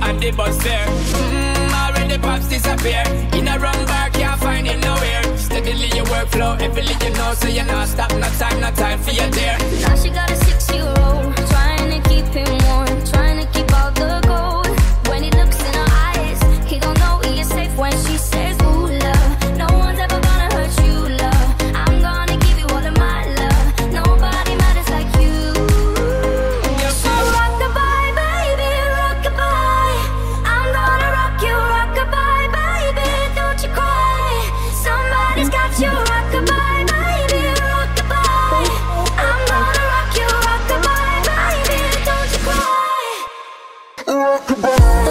and the bus there. Already pops disappear. In a wrong bar, can't find it nowhere. Steadily your workflow, everything you know, so you're not stop, no time for your dear. Now she got a 6-year-old, trying to keep him warm, trying to keep all the gold. When he looks in her eyes, he don't know he is safe when she says, ooh, love, no one's ever gonna hurt you, love. I'm gonna give you all of my love. Nobody matters like you. So rockabye, baby, rockabye. I'm gonna rock you, rockabye, baby. Don't you cry. Somebody's got you, rockabye, baby, rockabye. I'm gonna rock you, rockabye, baby. Don't you cry. Rockabye.